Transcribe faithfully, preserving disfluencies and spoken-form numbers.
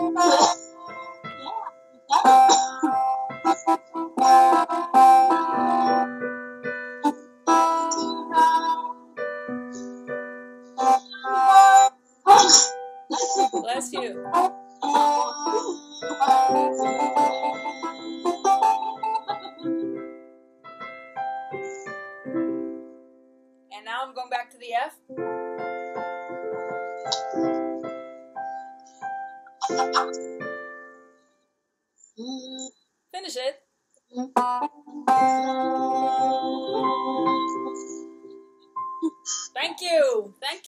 Bless you. And now I'm going back to the F. Finish it. Thank you. Thank you.